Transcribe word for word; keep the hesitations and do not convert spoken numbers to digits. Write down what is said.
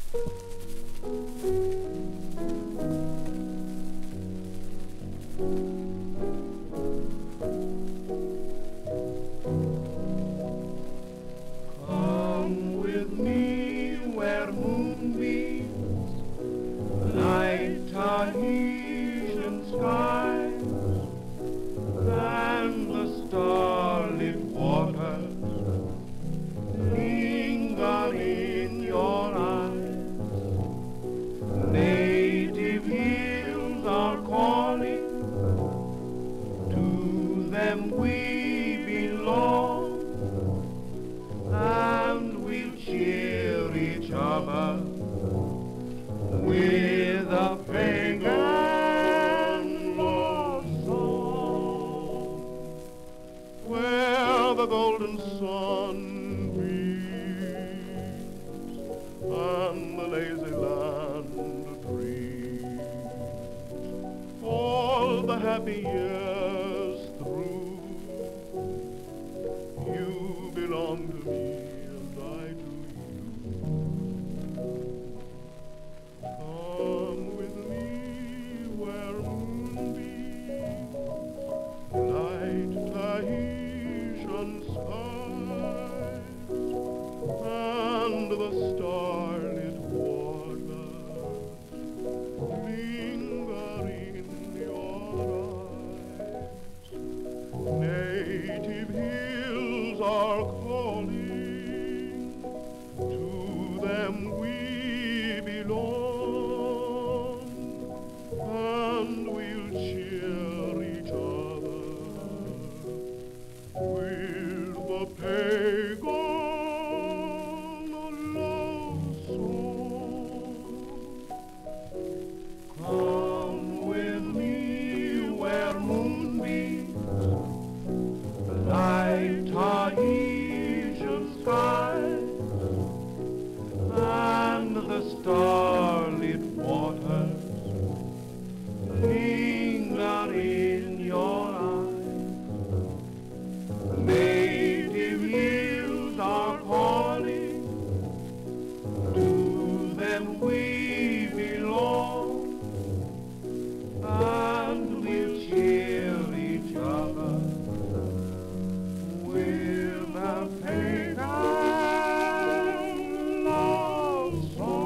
Come with me where moonbeams light Tahitian skies and the starlit waters linger in your eyes. Native hills are calling, to them we belong, and we'll cheer each other with a pagan love song, where the golden sun beams and the lazy land dreams all the happy years through. You belong to me and I to you. Come with me where moonbeams light Tahitian skies and the starlit waters linger in your eyes. Native hills are calling, to them we belong, and we'll cheer each other with the pagan love song. Come with me where moonbeams light Tahitian skies and the starlit waters linger in your eyes. Native hills are calling, to them we belong, and we'll cheer each other with a pagan love song.